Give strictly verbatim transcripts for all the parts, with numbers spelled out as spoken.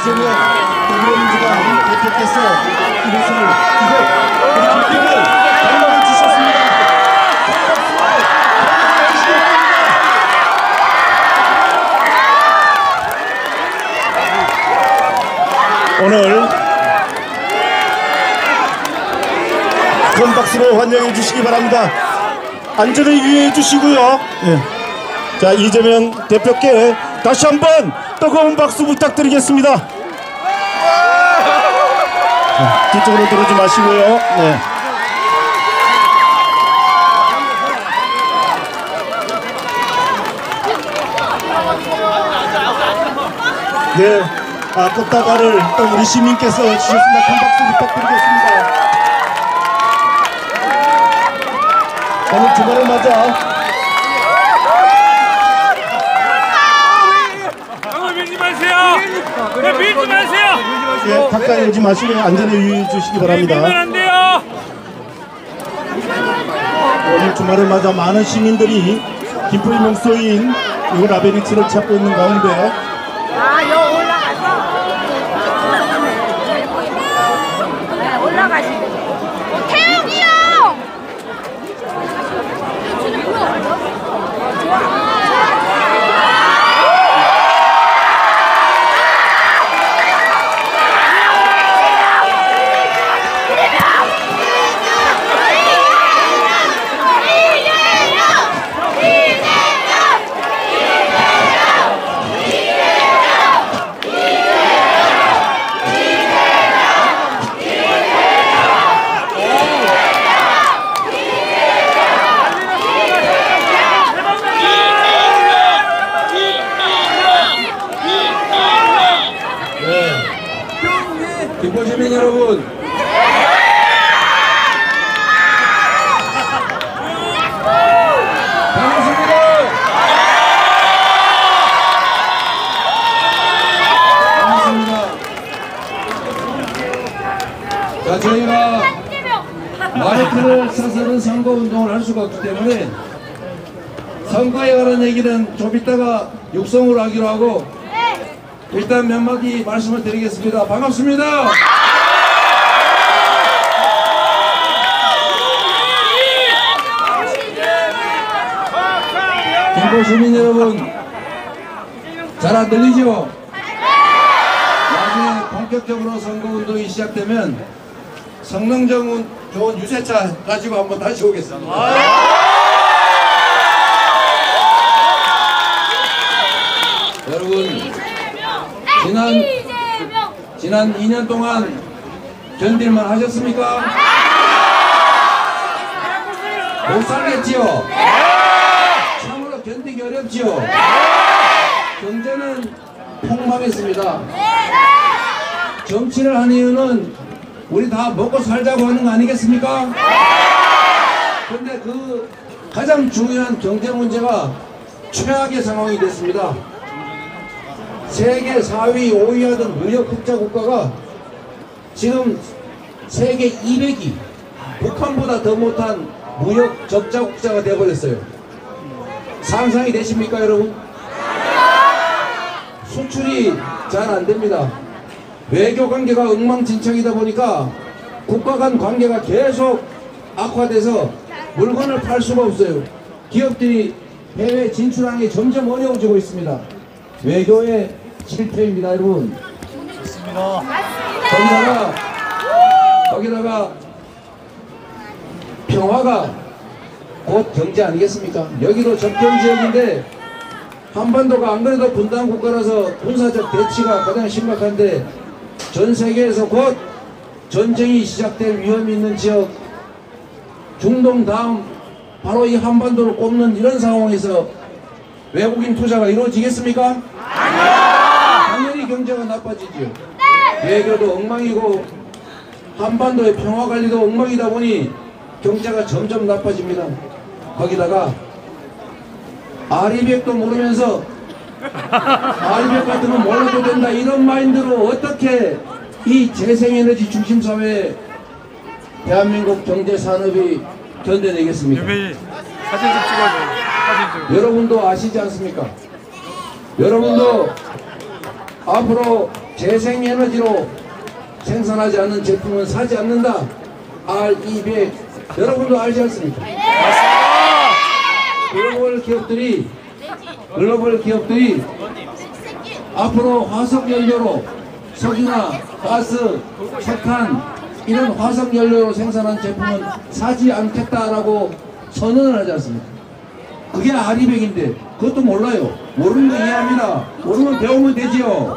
이재명 더불어민주당 대표께서 이것을 이거 브리핑을 발표해 주셨습니다. 오늘 큰 박수로 환영해 주시기 바랍니다. 안전을 유의해 주시고요. 예. 자, 이재명 대표께 다시 한번 뜨거운 박수 부탁드리겠습니다. 자, 뒤쪽으로 들어오지 마시고요. 네. 네, 아, 꽃다발을 또 우리 시민께서 주셨습니다. 큰 박수 부탁드리겠습니다. 오늘 주말을 맞아 밀지 마세요. 네, 밀지 마세요. 예, 가까이 오지 마시고 안전에 유의해 주시기 바랍니다. 밀면 안 돼요. 오늘 주말을 맞아 많은 시민들이 김포의 명소인 이걸 아베니츠를 찾고 있는 가운데 아, 여 올라가서 올라가시고 태웅이 형! 김포 시민 여러분, 반갑습니다. 반갑습니다. 자, 저희가 마이크를 사서는 선거운동을 할 수가 없기 때문에 선거에 관한 얘기는 좀 이따가 육성으로 하기로 하고 일단 몇 마디 말씀을 드리겠습니다. 반갑습니다. 김포 시민 여러분, 잘 안 들리죠? 나중에 본격적으로 선거운동이 시작되면 성능적 좋은 유세차 가지고 한번 다시 오겠습니다. 여러분, 지난 지난 이 년 동안 견딜만 하셨습니까? 못 살겠지요? 참으로 견디기 어렵지요? 경제는 폭망했습니다. 정치를 하는 이유는 우리 다 먹고 살자고 하는 거 아니겠습니까? 근데 그 가장 중요한 경제 문제가 최악의 상황이 됐습니다. 세계 사 위, 오 위 하던 무역 흑자 국가가 지금 세계 이백 위, 북한보다 더 못한 무역 적자 국가가 되어버렸어요. 상상이 되십니까, 여러분? 수출이 잘 안됩니다. 외교 관계가 엉망진창이다 보니까 국가 간 관계가 계속 악화돼서 물건을 팔 수가 없어요. 기업들이 해외 진출하는 게 점점 어려워지고 있습니다. 외교의 실패입니다, 여러분. 좋습니다. 거기다가 거기다가 평화가 곧 경제 아니겠습니까? 여기도 접경 지역인데 한반도가 안 그래도 분단 국가라서 군사적 대치가 가장 심각한데 전 세계에서 곧 전쟁이 시작될 위험이 있는 지역, 중동 다음 바로 이 한반도를 꼽는 이런 상황에서 외국인 투자가 이루어지겠습니까? 당연히 경제가 나빠지죠. 외교도 엉망이고 한반도의 평화관리도 엉망이다 보니 경제가 점점 나빠집니다. 거기다가 아리백도 모르면서 아리백 같은 건 몰라도 된다 이런 마인드로 어떻게 이 재생에너지 중심사회에 대한민국 경제산업이 견뎌내겠습니까? 유명히 사진 좀 찍어줘요. 사진 좀. 여러분도 아시지 않습니까? 여러분도 앞으로 재생에너지로 생산하지 않는 제품은 사지 않는다. 알 이백 여러분도 알지 않습니까? 글로벌 기업들이 글로벌 기업들이 앞으로 화석 연료로 석유나 가스, 석탄 이런 화석 연료로 생산한 제품은 사지 않겠다라고 선언을 하지 않습니까? 그게 알 이백인데 그것도 몰라요. 모르는 거 이해합니다. 모르면 배우면 되지요.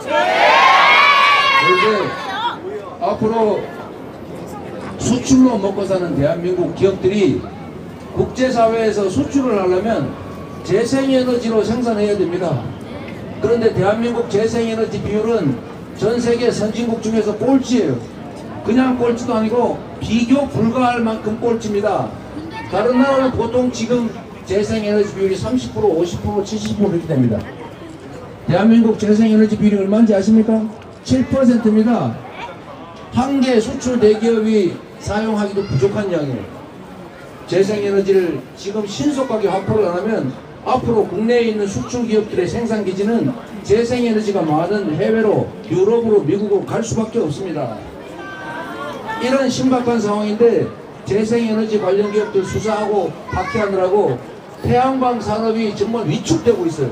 그런데 앞으로 수출로 먹고 사는 대한민국 기업들이 국제사회에서 수출을 하려면 재생에너지로 생산해야 됩니다. 그런데 대한민국 재생에너지 비율은 전 세계 선진국 중에서 꼴찌예요. 그냥 꼴찌도 아니고 비교 불가할 만큼 꼴찌입니다. 다른 나라는 보통 지금 재생에너지 비율이 삼십 퍼센트, 오십 퍼센트, 칠십 퍼센트 이렇게 됩니다. 대한민국 재생에너지 비율이 얼마인지 아십니까? 칠 퍼센트입니다. 한 개 수출 대기업이 사용하기도 부족한 양이에요. 재생에너지를 지금 신속하게 확보를 안 하면 앞으로 국내에 있는 수출 기업들의 생산 기지는 재생에너지가 많은 해외로 유럽으로 미국으로 갈 수밖에 없습니다. 이런 심각한 상황인데 재생에너지 관련 기업들 수사하고 박해하느라고 태양광 산업이 정말 위축되고 있어요.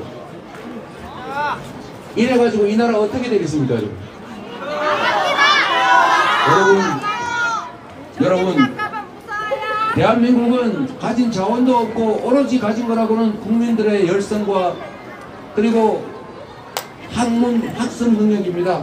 이래가지고 이 나라 어떻게 되겠습니까? 여러분, 여러분, 대한민국은 가진 자원도 없고 오로지 가진 거라고는 국민들의 열성과 그리고 학문, 학습 능력입니다.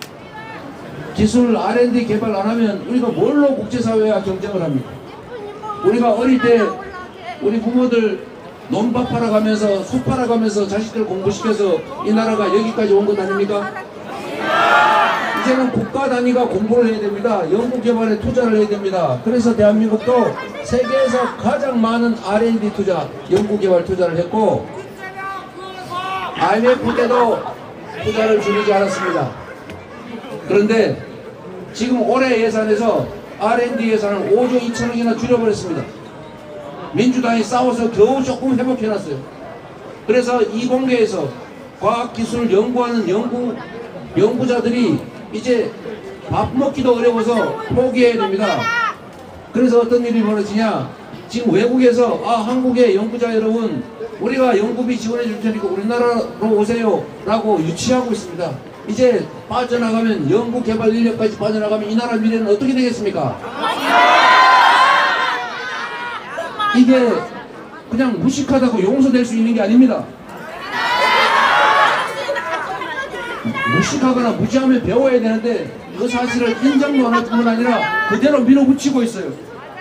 기술 알 앤 디 개발 안 하면 우리가 뭘로 국제사회와 경쟁을 합니까? 우리가 어릴 때 우리 부모들 논밭 팔아가면서 소 팔아가면서 자식들 공부시켜서 이 나라가 여기까지 온 것 아닙니까? 이제는 국가 단위가 공부를 해야 됩니다. 연구개발에 투자를 해야 됩니다. 그래서 대한민국도 세계에서 가장 많은 알 앤 디 투자, 연구개발 투자를 했고 아이 엠 에프 때도 투자를 줄이지 않았습니다. 그런데 지금 올해 예산에서 알 앤 디 예산을 오조 이천억이나 줄여버렸습니다. 민주당이 싸워서 겨우 조금 회복해놨어요. 그래서 이공계에서 과학기술 연구하는 연구, 연구자들이 이제 밥 먹기도 어려워서 포기해야 됩니다. 그래서 어떤 일이 벌어지냐, 지금 외국에서 아 한국의 연구자 여러분 우리가 연구비 지원해 줄 테니까 우리나라로 오세요 라고 유치하고 있습니다. 이제 빠져나가면 연구 개발 인력까지 빠져나가면 이 나라 미래는 어떻게 되겠습니까? 이게 그냥 무식하다고 용서될 수 있는 게 아닙니다. 무식하거나 무지하면 배워야 되는데 그 사실을 인정도 안 할 뿐만 아니라 그대로 밀어붙이고 있어요.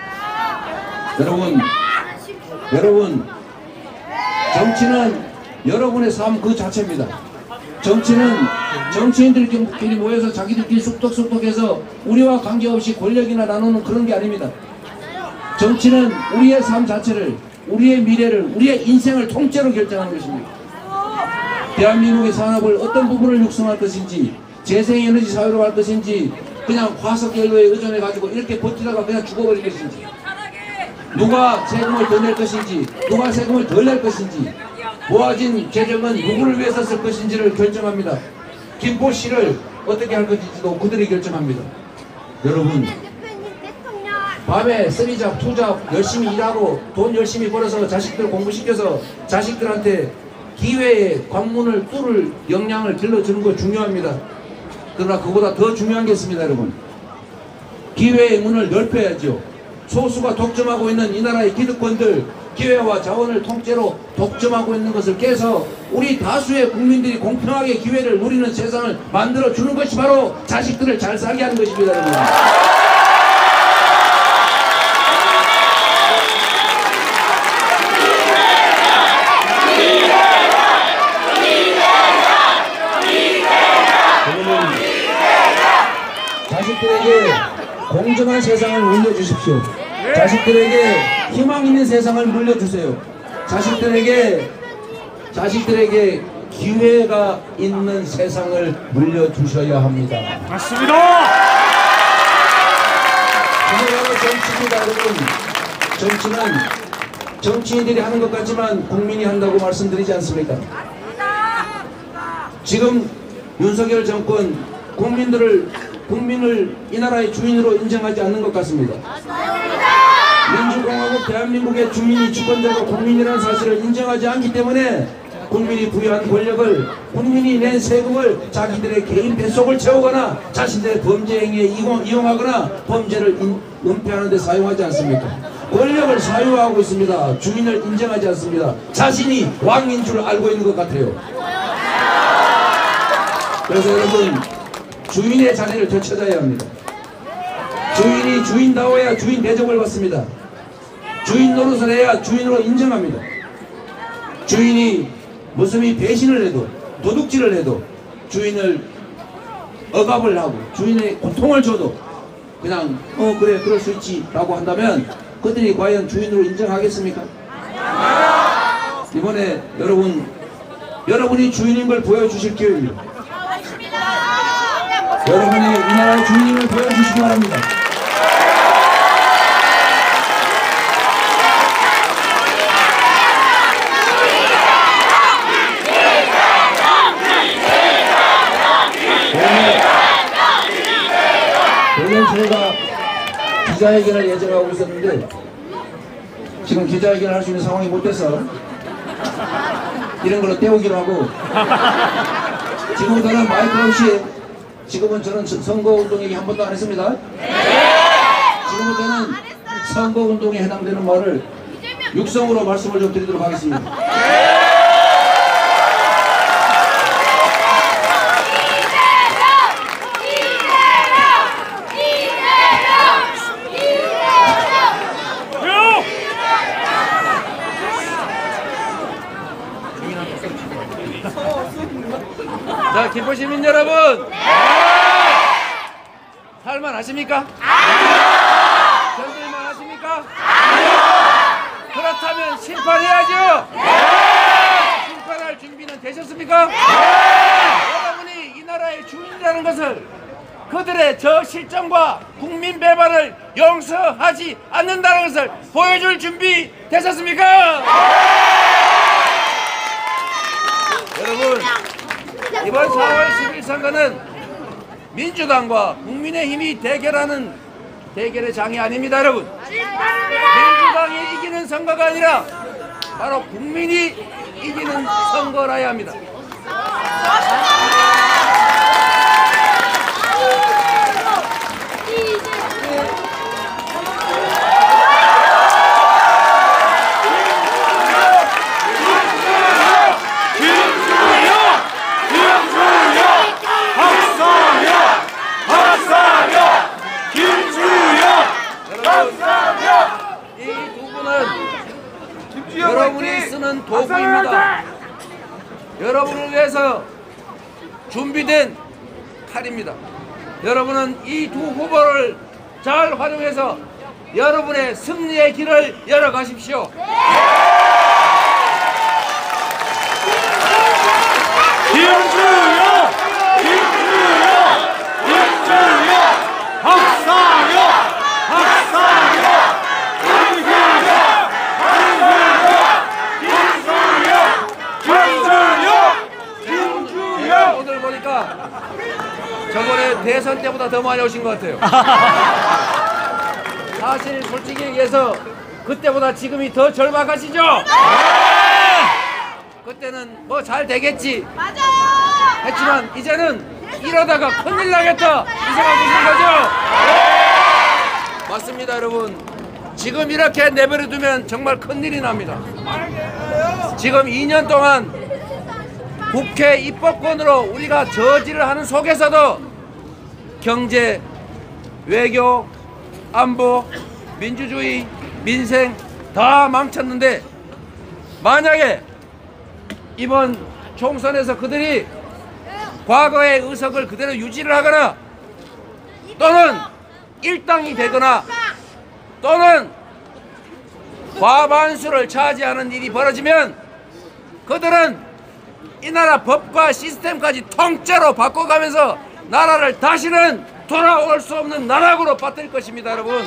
여러분, 여러분, 정치는 여러분의 삶 그 자체입니다. 정치는 정치인들끼리 모여서 자기들끼리 쑥덕쑥덕해서 우리와 관계없이 권력이나 나누는 그런 게 아닙니다. 정치는 우리의 삶 자체를, 우리의 미래를, 우리의 인생을 통째로 결정하는 것입니다. 대한민국의 산업을 어떤 부분을 육성할 것인지, 재생에너지 사회로 갈 것인지, 그냥 화석연료에 의존해가지고 이렇게 버티다가 그냥 죽어버릴 것인지, 누가 세금을 더 낼 것인지, 누가 세금을 덜 낼 것인지, 모아진 재정은 누구를 위해서 쓸 것인지를 결정합니다. 김포시를 어떻게 할 것인지도 그들이 결정합니다. 여러분, 밤에 쓰리잡, 투잡 열심히 일하고 돈 열심히 벌어서 자식들 공부시켜서 자식들한테 기회의 관문을 뚫을 역량을 길러주는 거 중요합니다. 그러나 그보다 더 중요한 게 있습니다. 여러분, 기회의 문을 넓혀야죠. 소수가 독점하고 있는 이 나라의 기득권들, 기회와 자원을 통째로 독점하고 있는 것을 깨서 우리 다수의 국민들이 공평하게 기회를 누리는 세상을 만들어주는 것이 바로 자식들을 잘 살게 하는 것입니다. 여러분, 자식들에게 공정한 세상을 물려주십시오. 자식들에게 희망 있는 세상을 물려주세요. 자식들에게 자식들에게 기회가 있는 세상을 물려주셔야 합니다. 맞습니다. 정치입니다, 여러분. 정치는 정치인들이 하는 것 같지만 국민이 한다고 말씀드리지 않습니까? 지금 윤석열 정권 국민들을 국민을 이 나라의 주인으로 인정하지 않는 것 같습니다. 민주공화국 대한민국의 주민이 주권자고 국민이라는 사실을 인정하지 않기 때문에 국민이 부여한 권력을, 국민이 낸 세금을 자기들의 개인 뱃속을 채우거나 자신들의 범죄 행위에 이용하거나 범죄를 인, 은폐하는 데 사용하지 않습니까? 권력을 사유하고 있습니다. 주인을 인정하지 않습니다. 자신이 왕인 줄 알고 있는 것 같아요. 그래서 여러분, 주인의 자리를 되찾아야 합니다. 주인이 주인다워야 주인 대접을 받습니다. 주인 노릇을 해야 주인으로 인정합니다. 주인이 무슨 배신을 해도, 도둑질을 해도, 주인을 억압을 하고 주인의 고통을 줘도 그냥 어 그래 그럴 수 있지 라고 한다면 그들이 과연 주인으로 인정하겠습니까? 이번에 여러분 여러분이 주인인 걸 보여주실 기회입니다. 여러분이 이 나라의 주인임을 보여주시기 바랍니다. 오늘 저희가 기자회견을 예정하고 있었는데 지금 기자회견을 할 수 있는 상황이 못 돼서 이런 걸로 때우기로 하고 지금부터는 마이크 없이 지금은 저는 선거운동 얘기 한 번도 안 했습니다. 지금부터는 선거운동에 해당되는 말을 육성으로 말씀을 좀 드리도록 하겠습니다. 자, 김포 시민 여러분, 네! 살만 하십니까? 견딜만 하십니까? 그렇다면 심판해야죠. 네! 심판할 준비는 되셨습니까? 네! 여러분이 이 나라의 주인이라는 것을, 그들의 저 실정과 국민 배반을 용서하지 않는다는 것을 보여줄 준비 되셨습니까? 네! 여러분, 이번 사월 십일 선거는 민주당과 국민의힘이 대결하는 대결의 장이 아닙니다, 여러분. 민주당이 이기는 선거가 아니라 바로 국민이 이기는 선거라야 합니다. 여러분이 쓰는 도구입니다. 여러분을 위해서 준비된 칼입니다. 여러분은 이 두 후보를 잘 활용해서 여러분의 승리의 길을 열어가십시오. 김주영! 김주영! 김주영! 박상현! 박상현! 오늘 보니까 저번에 대선 때보다 더 많이 오신 것 같아요. 사실 솔직히 얘기해서 그때보다 지금이 더 절박하시죠? 그때는 뭐 잘 되겠지 했지만 이제는 이러다가 큰일 나겠다 이 생각 드시는 거죠? 맞습니다, 여러분. 지금 이렇게 내버려두면 정말 큰일이 납니다. 지금 이 년 동안 국회 입법권으로 우리가 저지를 하는 속에서도 경제, 외교, 안보, 민주주의, 민생 다 망쳤는데 만약에 이번 총선에서 그들이 과거의 의석을 그대로 유지를 하거나 또는 일당이 되거나 또는 과반수를 차지하는 일이 벌어지면 그들은 이 나라 법과 시스템까지 통째로 바꿔가면서 나라를 다시는 돌아올 수 없는 나락으로 빠뜨릴 것입니다, 여러분.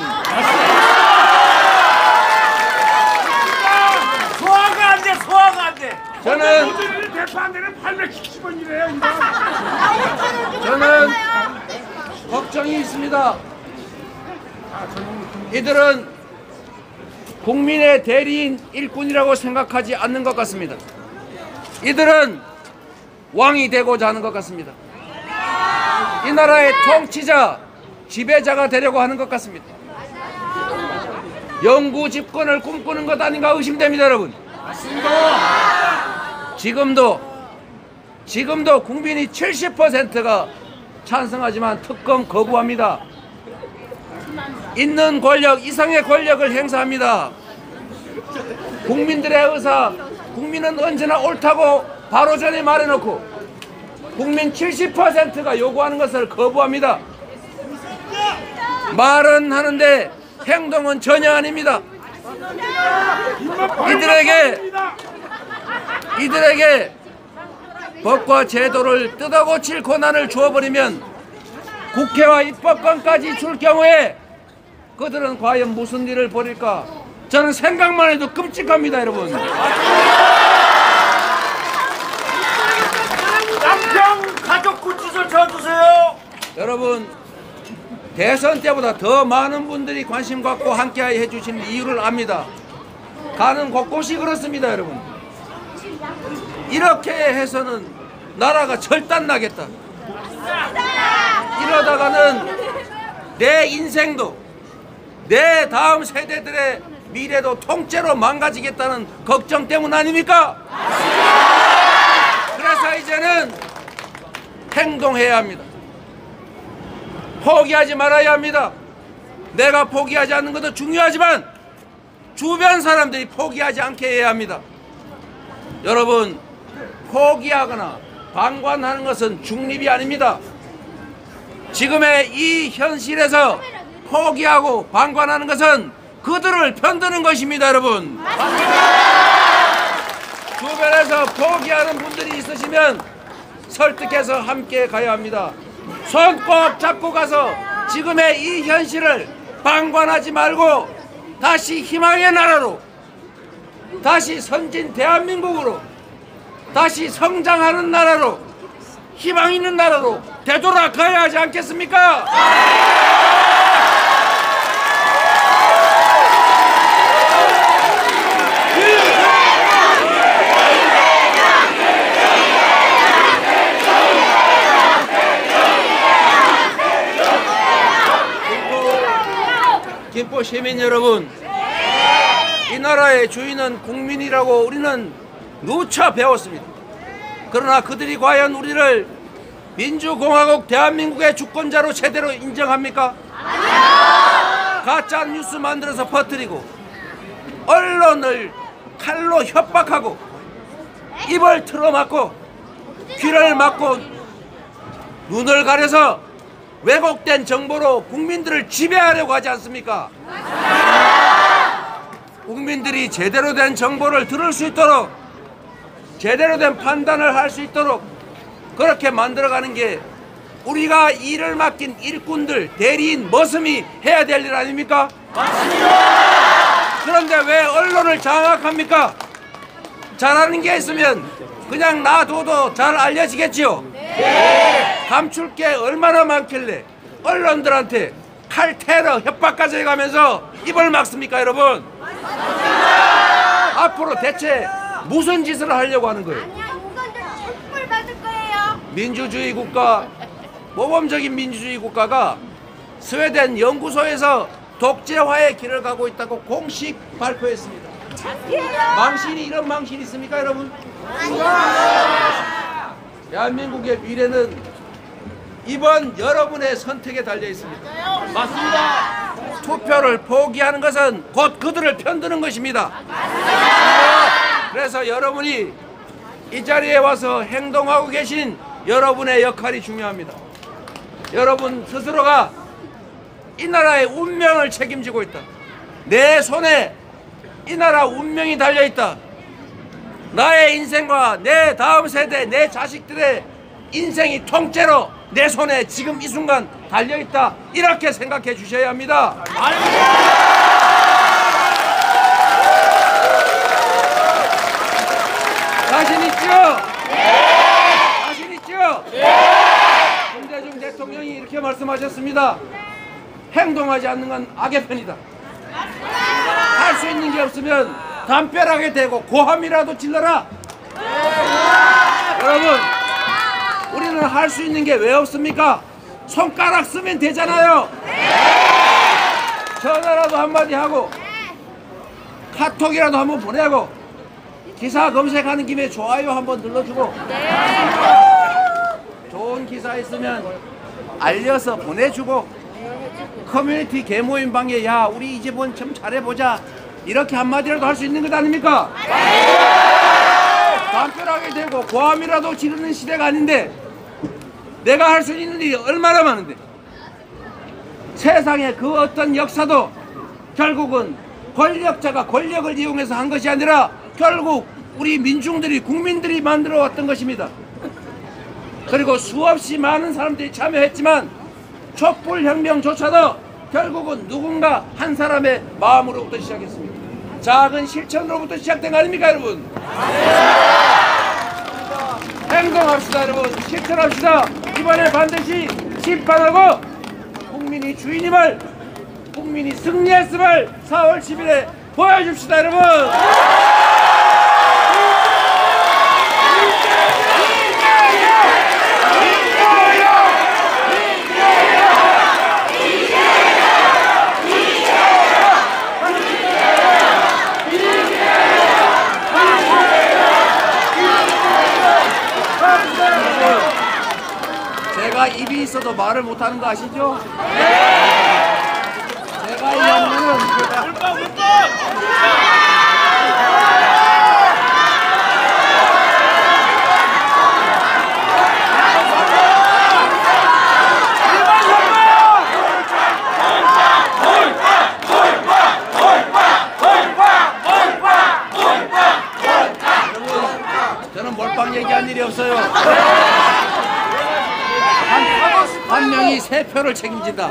소화가 안 돼, 소화가 안 돼. 저는 대파한테는 팔백칠십 원이래요. 저는 걱정이 있습니다. 이들은 국민의 대리인 일꾼이라고 생각하지 않는 것 같습니다. 이들은 왕이 되고자 하는 것 같습니다. 이 나라의 통치자, 지배자가 되려고 하는 것 같습니다. 영구 집권을 꿈꾸는 것 아닌가 의심됩니다, 여러분. 지금도 지금도 국민이 칠십 퍼센트가 찬성하지만 특검 거부합니다. 있는 권력 이상의 권력을 행사합니다. 국민들의 의사, 국민은 언제나 옳다고 바로 전에 말해놓고 국민 칠십 퍼센트가 요구하는 것을 거부합니다. 말은 하는데 행동은 전혀 아닙니다. 이들에게 이들에게 법과 제도를 뜯어고칠 권한을 주어버리면 국회와 입법권까지 줄 경우에 그들은 과연 무슨 일을 벌일까? 저는 생각만 해도 끔찍합니다, 여러분. 남평 가족 구치소 쳐주세요. 여러분, 대선 때보다 더 많은 분들이 관심 갖고 함께 해주시는 이유를 압니다. 가는 곳곳이 그렇습니다, 여러분. 이렇게 해서는 나라가 절단나겠다. 이러다가는 내 인생도 내 다음 세대들의 미래도 통째로 망가지겠다는 걱정 때문 아닙니까? 그래서 이제는 행동해야 합니다. 포기하지 말아야 합니다. 내가 포기하지 않는 것도 중요하지만 주변 사람들이 포기하지 않게 해야 합니다. 여러분, 포기하거나 방관하는 것은 중립이 아닙니다. 지금의 이 현실에서 포기하고 방관하는 것은 그들을 편드는 것입니다, 여러분. 주변에서 포기하는 분들이 있으시면 설득해서 함께 가야 합니다. 손 꼭 잡고 가서 지금의 이 현실을 방관하지 말고 다시 희망의 나라로, 다시 선진 대한민국으로, 다시 성장하는 나라로, 희망 있는 나라로 되돌아가야 하지 않겠습니까? 김포 시민 여러분, 이 나라의 주인은 국민이라고 우리는 누차 배웠습니다. 그러나 그들이 과연 우리를 민주공화국 대한민국의 주권자로 제대로 인정합니까? 가짜 뉴스 만들어서 퍼뜨리고 언론을 칼로 협박하고 입을 틀어막고 귀를 막고 눈을 가려서 왜곡된 정보로 국민들을 지배하려고 하지 않습니까? 국민들이 제대로 된 정보를 들을 수 있도록, 제대로 된 판단을 할 수 있도록 그렇게 만들어가는 게 우리가 일을 맡긴 일꾼들, 대리인, 머슴이 해야 될 일 아닙니까? 맞습니다. 그런데 왜 언론을 장악합니까? 잘하는 게 있으면 그냥 놔둬도 잘 알려지겠지요? 네. 감출 게 얼마나 많길래 언론들한테 칼, 테러, 협박까지 해가면서 입을 막습니까, 여러분? 맞습니다. 앞으로 대체 무슨 짓을 하려고 하는 거예요? 아니야, 이건들 책벌 받을 거예요. 민주주의 국가, 모범적인 민주주의 국가가 스웨덴 연구소에서 독재화의 길을 가고 있다고 공식 발표했습니다. 망신이 이런 망신이 있습니까, 여러분? 대한민국의 미래는 이번 여러분의 선택에 달려 있습니다. 맞습니다. 투표를 포기하는 것은 곧 그들을 편드는 것입니다. 그래서 여러분이 이 자리에 와서 행동하고 계신 여러분의 역할이 중요합니다. 여러분 스스로가 이 나라의 운명을 책임지고 있다. 내 손에 이 나라 운명이 달려있다. 나의 인생과 내 다음 세대, 내 자식들의 인생이 통째로 내 손에 지금 이 순간 달려있다. 이렇게 생각해 주셔야 합니다. 자신의 네. 자신 있죠? 네. 김대중 대통령이 이렇게 말씀하셨습니다. 행동하지 않는 건 악의 편이다. 할 수 있는 게 없으면 담벼락에 대고 고함이라도 질러라. 여러분, 우리는 할 수 있는 게 왜 없습니까? 손가락 쓰면 되잖아요. 전화라도 한마디 하고 카톡이라도 한번 보내고 기사 검색하는 김에 좋아요 한번 눌러주고 좋은 기사 있으면 알려서 보내주고 커뮤니티 개모임방에 야 우리 이제 뭐 좀 잘해보자 이렇게 한마디라도 할 수 있는 것 아닙니까? 담벼락에 대고 고함이라도 지르는 시대가 아닌데 내가 할 수 있는 일이 얼마나 많은데 세상의 그 어떤 역사도 결국은 권력자가 권력을 이용해서 한 것이 아니라 결국 우리 민중들이 국민들이 만들어 왔던 것입니다. 그리고 수없이 많은 사람들이 참여했지만 촛불혁명조차도 결국은 누군가 한 사람의 마음으로부터 시작했습니다. 작은 실천으로부터 시작된 거 아닙니까 여러분? 행동합시다 여러분. 실천합시다. 이번에 반드시 심판하고 국민이 주인임을 국민이 승리했음을 사월 십일에 보여줍시다 여러분. 제가 입이 있어도 말을 못하는 거 아시죠? 제가 이 양면은 저는 몰빵 얘기한 일이 없어요. 한, 한 명이 세 표를 책임진다.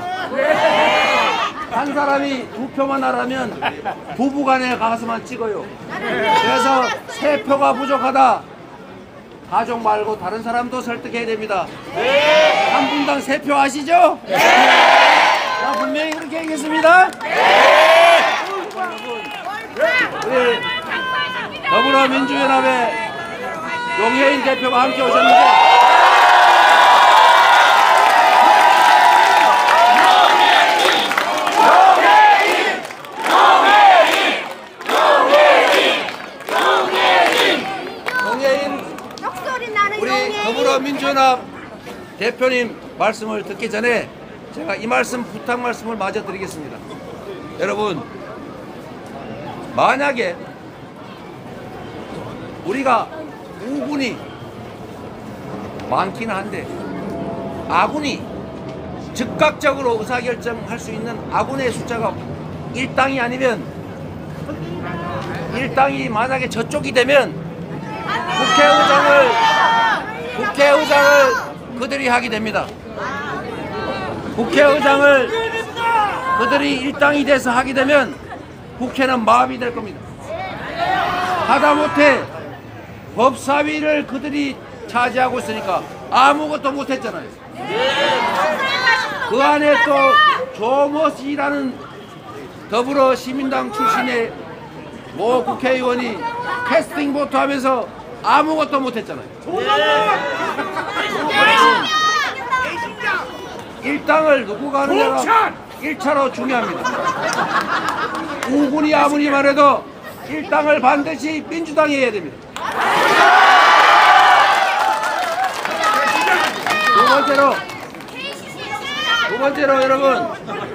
한 사람이 두 표만 하라면 부부간에 가서만 찍어요. 그래서 세 표가 부족하다. 가족 말고 다른 사람도 설득해야 됩니다. 한 분당 세 표 아시죠? 자, 분명히 그렇게 하겠습니다. 우리 더불어민주연합의 용혜인 대표가 함께 오셨는데 더불어민주연합 대표님 말씀을 듣기 전에 제가 이 말씀 부탁 말씀을 마저 드리겠습니다. 여러분, 만약에 우리가 우군이 많기는 한데 아군이 즉각적으로 의사결정할 수 있는 아군의 숫자가 일당이 아니면 일당이 만약에 저쪽이 되면 국회의장을 국회의장을 그들이 하게 됩니다. 국회의장을 그들이 일당이 돼서 하게 되면 국회는 마비이 될 겁니다. 하다못해 법사위를 그들이 차지하고 있으니까 아무것도 못했잖아요. 그 안에 또 조모씨라는 더불어 시민당 출신의 모 국회의원이 캐스팅 보트 하면서 아무것도 못했잖아요. 일당을 누구가 하느냐가 일 차로 중요합니다. 우군이 아무리 말해도 일당을 반드시 민주당이 해야 됩니다. 두 번째로 두 번째로 여러분,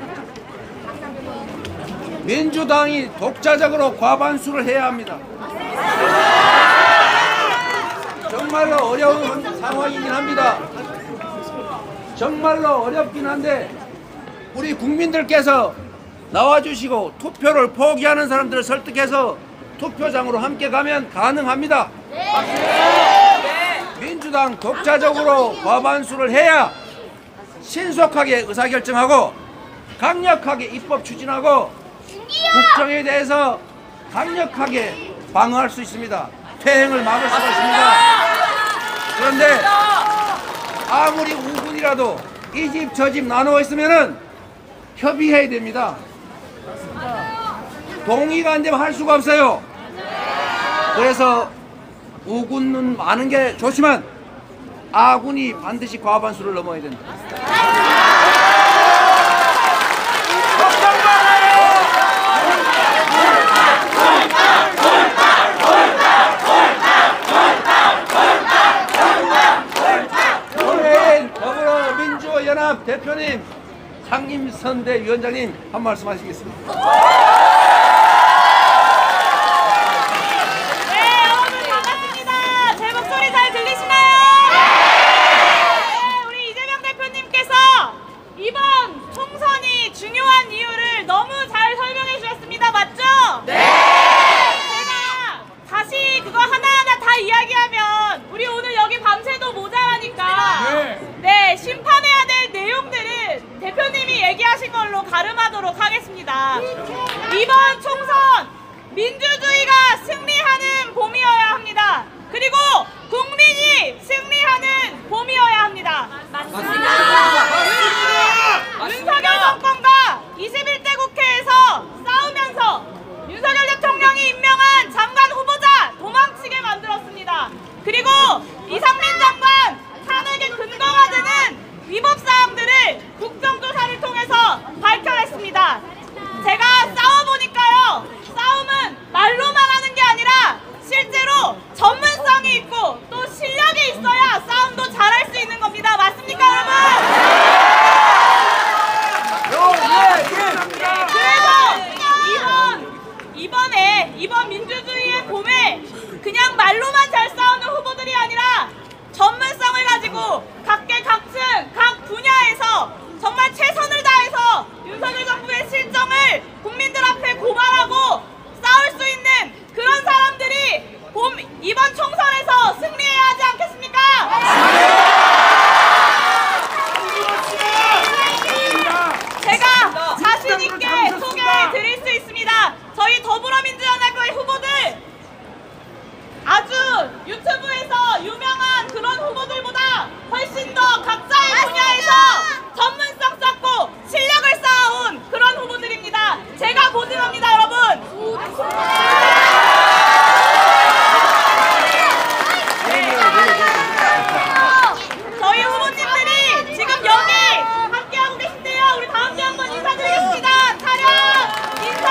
민주당이 독자적으로 과반수를 해야 합니다. 정말로 어려운 상황이긴 합니다. 정말로 어렵긴 한데 우리 국민들께서 나와주시고 투표를 포기하는 사람들을 설득해서 투표장으로 함께 가면 가능합니다. 민주당 독자적으로 과반수를 해야 신속하게 의사결정하고 강력하게 입법 추진하고 국정에 대해서 강력하게 방어할 수 있습니다. 폐행을 막을 수가 있습니다. 그런데 아무리 우군이라도 이 집 저 집 나누어 있으면은 협의해야 됩니다. 동의가 안 되면 할 수가 없어요. 그래서 우군은 많은 게 좋지만 아군이 반드시 과반수를 넘어야 된다. 더불어민주연합 대표님, 상임선대위원장님 한 말씀 하시겠습니다. 네, 여러분 반갑습니다. 제 목소리 잘 들리시나요? 네, 우리 이재명 대표님께서 이번 총선이 중요한 이유를 너무 잘 설명해 주셨습니다. 맞죠? 네! 제가 다시 그거 하나하나 다 이야기하면 우리 오늘 여기 밤새도 모자라니까 네, 네 심판해야 될 내용들은 대표님이 얘기하신 걸로 가름하도록 하겠습니다. 이번 총선 민주주의가 승리하는 봄이어야 합니다. 그리고 국민이 승리하는 봄이어야 합니다. 맞습니다. 윤석열 정권과 이십일 대 국회에서 싸우면서 윤석열 대통령이 임명한 장관 후보자 도망치게 만들었습니다. 그리고 이상민 장관 탄핵의 근거가 되는 위법사항들을 국정조사를 통해서 밝혀냈습니다. 제가 싸워보니까요, 싸움은 말로만 하는 게 아니라 실제로 전문성이 있고 또 실력이 있어야 싸움도 잘할 수 있는 겁니다. 맞습니까, 여러분? 그래서 이번, 이번에 이번 민주주의의 봄에 그냥 말로만 잘 싸우는 후보들이 아니라 전문성을 가지고 각계각층 각 분야에서 정말 최선을 다해서 윤석열 정부의 실정을 국민들 앞에 고발하고 싸울 수 있는 그런 사람들이 봄 이번 총선에서 승리해야 하지 않겠습니까? 제가 자신 있게 소개해 드릴 수 있습니다. 저희 더불어민주연합의 후보들 아주 유튜브에서 유명한 그런 후보들보다 훨씬 더 각자의 분야에서 전문성 쌓고 실력을 쌓아온 그런 후보들입니다. 제가 보증합니다, 여러분. 저희 후보님들이 지금 여기 함께하고 계신데요. 우리 다 함께 한번 인사드리겠습니다. 차렷 인사.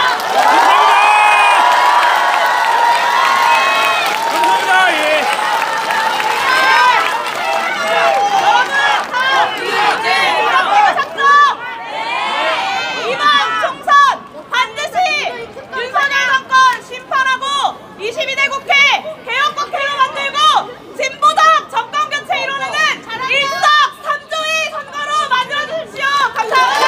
이십이 대 국회 개혁국회로 만들고 진보적 정권교체 이루어내는 일석삼조의 선거로 만들어주십시오. 감사합니다.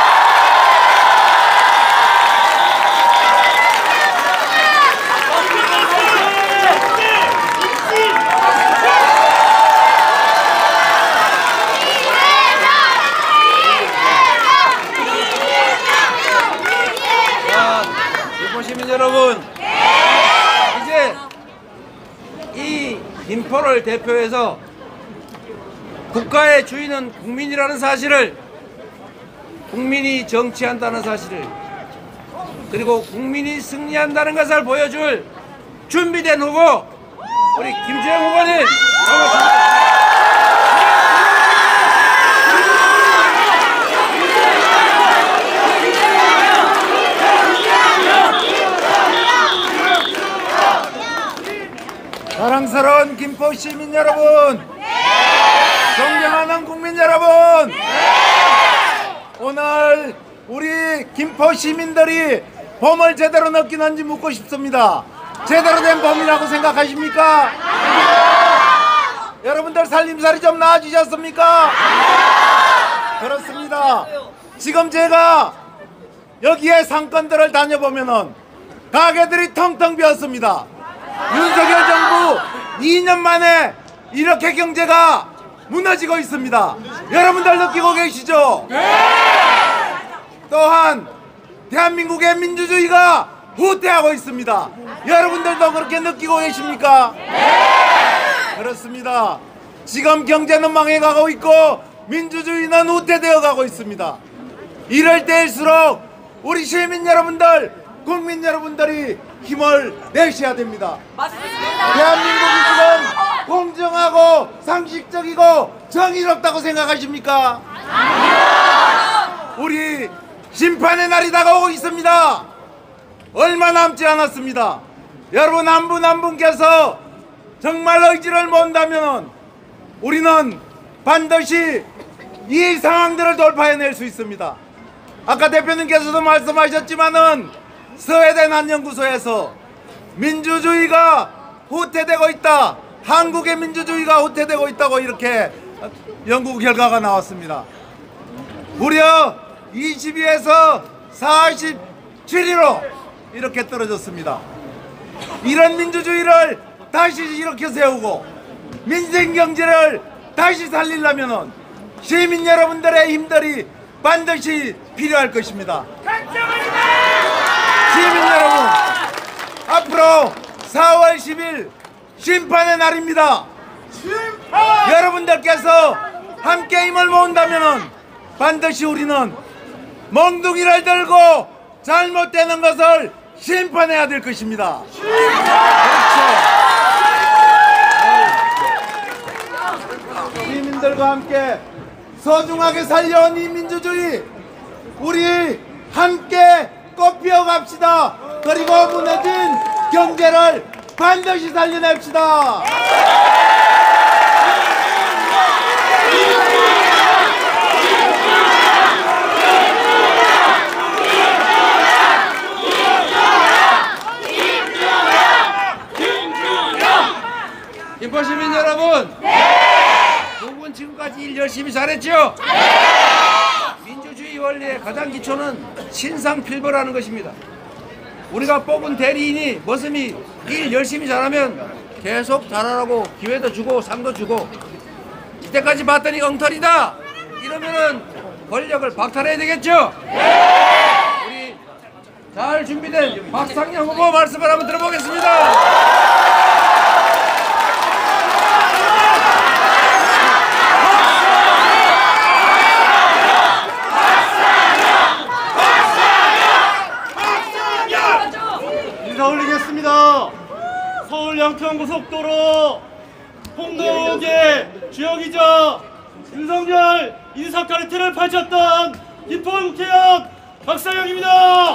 자, 유포시민 여러분, 이 김포를 대표해서 국가의 주인은 국민이라는 사실을, 국민이 정치한다는 사실을, 그리고 국민이 승리한다는 것을 보여줄 준비된 후보 우리 김주영 후보님 반갑습니다. 사랑스러운 김포 시민 여러분, 존경하는 국민 여러분, 오늘 우리 김포 시민들이 봄을 제대로 느끼는지 묻고 싶습니다. 제대로 된 봄이라고 생각하십니까? 여러분들 살림살이 좀 나아지셨습니까? 그렇습니다. 지금 제가 여기에 상권들을 다녀보면은 가게들이 텅텅 비었습니다. 윤석열 정부 이 년 만에 이렇게 경제가 무너지고 있습니다. 여러분들 느끼고 계시죠? 네! 또한 대한민국의 민주주의가 후퇴하고 있습니다. 여러분들도 그렇게 느끼고 계십니까? 그렇습니다. 지금 경제는 망해가고 있고 민주주의는 후퇴되어 가고 있습니다. 이럴 때일수록 우리 시민 여러분들, 국민 여러분들이 힘을 내셔야 됩니다. 맞습니다. 대한민국이 지금 공정하고 상식적이고 정의롭다고 생각하십니까? 아니요. 우리 심판의 날이 다가오고 있습니다. 얼마 남지 않았습니다. 여러분 한 분 한 분께서 정말 의지를 모은다면 우리는 반드시 이 상황들을 돌파해낼 수 있습니다. 아까 대표님께서도 말씀하셨지만은 스웨덴 한 연구소에서 민주주의가 후퇴되고 있다, 한국의 민주주의가 후퇴되고 있다고 이렇게 연구 결과가 나왔습니다. 무려 이십 위에서 사십칠 위로 이렇게 떨어졌습니다. 이런 민주주의를 다시 일으켜 세우고 민생경제를 다시 살리려면 시민 여러분들의 힘들이 반드시 필요할 것입니다. 시민 여러분, 앞으로 사월 십일 심판의 날입니다. 심판! 여러분들께서 함께 힘을 모은다면 반드시 우리는 멍둥이를 들고 잘못되는 것을 심판해야 될 것입니다. 그렇죠. 시민들과 함께 소중하게 살려온 이 민주주의, 우리 함께 꽃피워 갑시다. 그리고 무너진 경제를 반드시 살려냅시다. 김포 시민 여러분, 네! 두 분 지금까지 일 열심히 잘했죠? 네! 민주주의 원리의 가장 기초는 신상필벌하는 것입니다. 우리가 뽑은 대리인이 머슴이 일 열심히 잘하면 계속 잘하라고 기회도 주고 상도 주고, 이때까지 봤더니 엉터리다 이러면은 권력을 박탈해야 되겠죠? 네! 우리 잘 준비된 박상영 후보 말씀을 한번 들어보겠습니다. 인사 올리겠습니다. 서울 양평고속도로 홍덕의 주역이자 윤석열 인사카르텔을 펼쳤던 김포 국회의원 박상영입니다.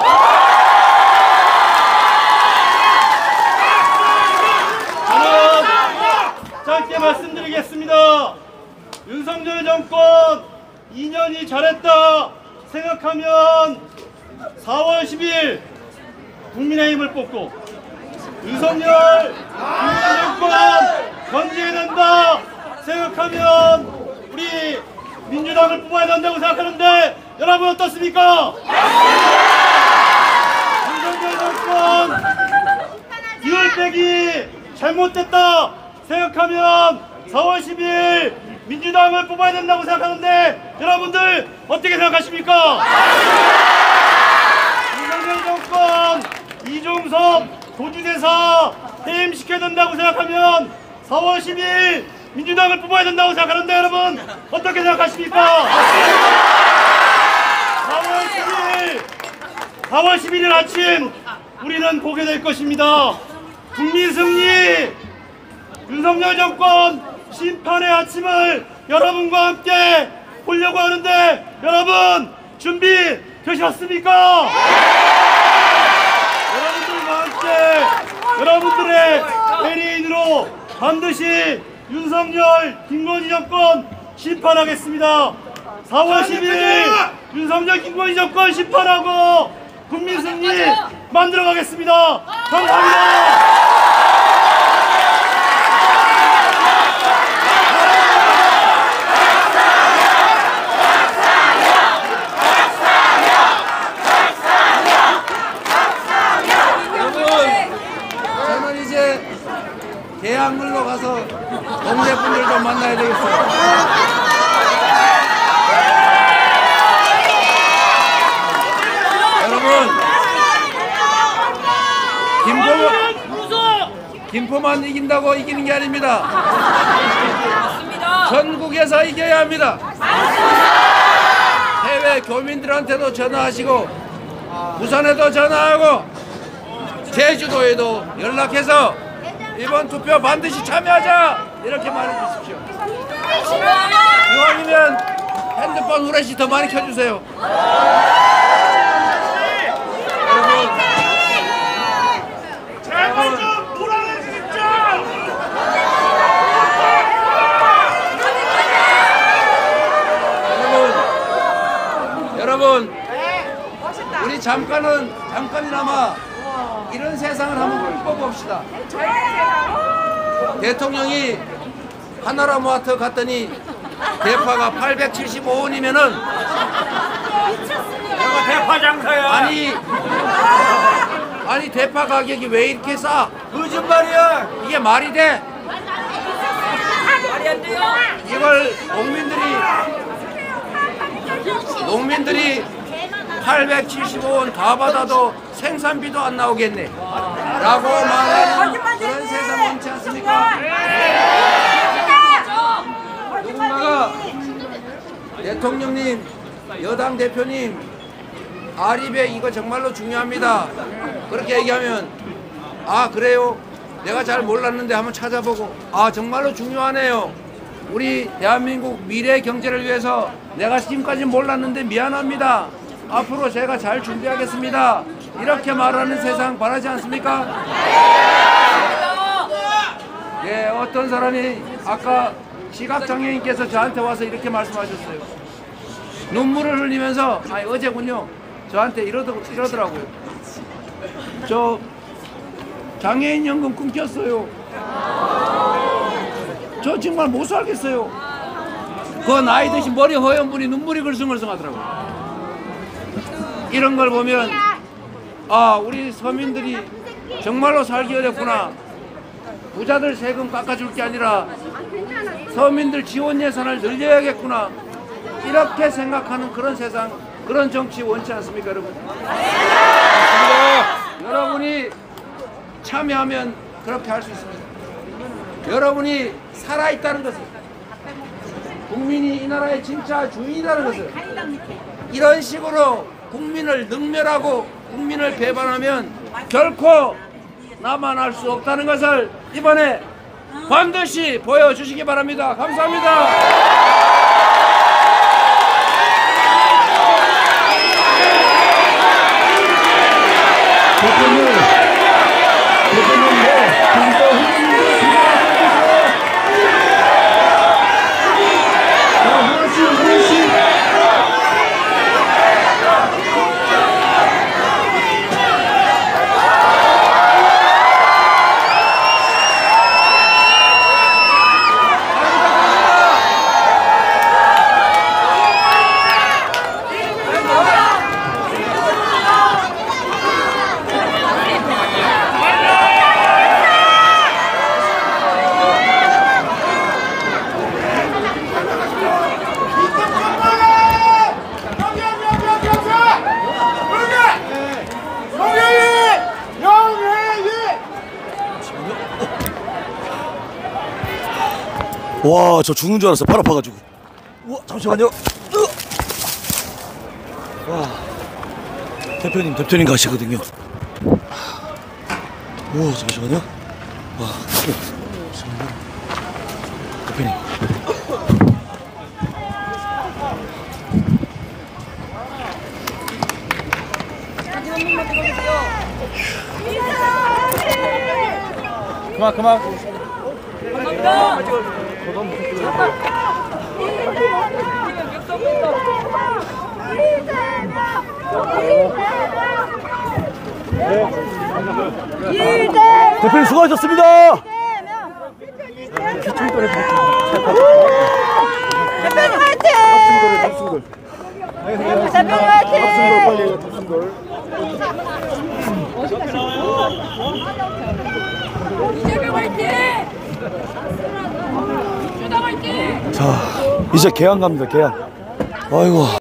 저는 짧게 말씀드리겠습니다. 윤석열 정권 이 년이 잘했다 생각하면 사월 십일 국민의힘을 뽑고, 윤석열 정권 견제해야 된다 생각하면 우리 민주당을 뽑아야 된다고 생각하는데 여러분 어떻습니까? 윤석열 정권 이월 빼기 잘못됐다 생각하면 사월 십일 민주당을 뽑아야 된다고 생각하는데 여러분들 어떻게 생각하십니까? 윤석열 정권 이종섭 도주대사 해임시켜야 된다고 생각하면 사월 십일 민주당을 뽑아야 된다고 생각하는데 여러분 어떻게 생각하십니까? 사월 십일 사월 십일일 아침 우리는 보게 될 것입니다. 국민승리, 윤석열 정권 심판의 아침을 여러분과 함께 보려고 하는데 여러분 준비되셨습니까? 여러분들과 함께 여러분들의 대리인으로 반드시 윤석열, 김건희 정권 심판하겠습니다. 사월 십일 윤석열, 김건희 정권 심판하고 국민승리 만들어가겠습니다. 감사합니다. 대학물로 가서 동네 분들 좀 만나야 되겠어요. 여러분, 김포만 이긴다고 이기는 게 아닙니다. 전국에서 이겨야 합니다. 해외 교민들한테도 전화하시고 부산에도 전화하고 제주도에도 연락해서 이번 투표 반드시 참여하자 이렇게 말해 주십시오. 이왕이면 핸드폰 후레쉬 더 많이 켜주세요. 제발 좀 불안해지십시오. 여러분, 여러분, 우리 잠깐은 잠깐이나마 이런 세상을 한번 꿈꿔봅시다. 대통령이 하나라마트 갔더니 대파가 팔백칠십오 원이면은 내가 대파 장사야. 아니 아니 대파 가격이 왜 이렇게 싸? 거짓말이야. 이게 말이 돼? 말이 안 돼요. 이걸 농민들이 농민들이 팔백칠십오 원 다 받아도 생산비도 안 나오겠네 라고 말하는 그런 세상 많지 않습니까? 누군가가 대통령님, 여당 대표님 아리배 이거 정말로 중요합니다 그렇게 얘기하면 아 그래요? 내가 잘 몰랐는데 한번 찾아보고 아 정말로 중요하네요. 우리 대한민국 미래 경제를 위해서 내가 지금까지 몰랐는데 미안합니다. 앞으로 제가 잘 준비하겠습니다. 이렇게 말하는 세상 바라지 않습니까? 예, 어떤 사람이 아까 시각장애인께서 저한테 와서 이렇게 말씀하셨어요. 눈물을 흘리면서 아니 어제군요. 저한테 이러더, 이러더라고요. 저 장애인 연금 끊겼어요. 저 정말 못 살겠어요. 그 나이 드신 머리 허연 분이 눈물이 글썽글썽 하더라고요. 이런 걸 보면 아 우리 서민들이 정말로 살기 어렵구나. 부자들 세금 깎아줄 게 아니라 서민들 지원 예산을 늘려야겠구나. 이렇게 생각하는 그런 세상, 그런 정치 원치 않습니까 여러분? 여러분이 참여하면 그렇게 할 수 있습니다. 여러분이 살아있다는 것을, 국민이 이 나라의 진짜 주인이라는 것을 이런 식으로 국민을 능멸하고 국민을 배반하면 결코 나만할 수 없다는 것을 이번에 반드시 보여주시기 바랍니다. 감사합니다. 대표님, 대표님, 네, 김포 후보님들 자, 하나씩, 하나씩. 와, 저 죽는 줄 알았어. 팔 아파가지고. 우와, 잠시만요. 으! 와, 대표님, 대표님 가시거든요. 우와, 잠시만요. 와, 잠시만요. 대표님. 그만 그만. 대표님 수고하셨습니다. 대표님 화이팅! 대표님 화이팅! 이재명 화이팅! 자, 이제 개항 갑니다. 개항. 아이고.